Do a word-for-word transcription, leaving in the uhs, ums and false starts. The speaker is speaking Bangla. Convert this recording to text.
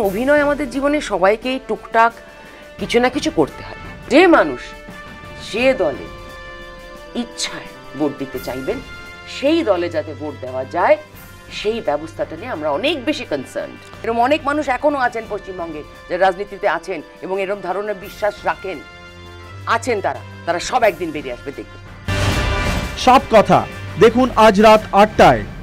অভিনয় আমাদের জীবনে সবাইকেই টুকটাক কিছু না কিছু করতে হয়। যে মানুষ যে দলে ইচ্ছায় ভোট দিতে চাইবেন সেই দলে যাতে ভোট দেওয়া যায় সেই ব্যবস্থাটা নিয়ে আমরা অনেক বেশি কনসার্ন। এরকম অনেক মানুষ এখনো আছেন পশ্চিমবঙ্গে যারা রাজনীতিতে আছেন এবং এরকম ধরনের বিশ্বাস রাখেন, আছেন তারা তারা সব একদিন বেরিয়ে আসবে, দেখবেন। সব কথা দেখুন আজ রাত আটটায়।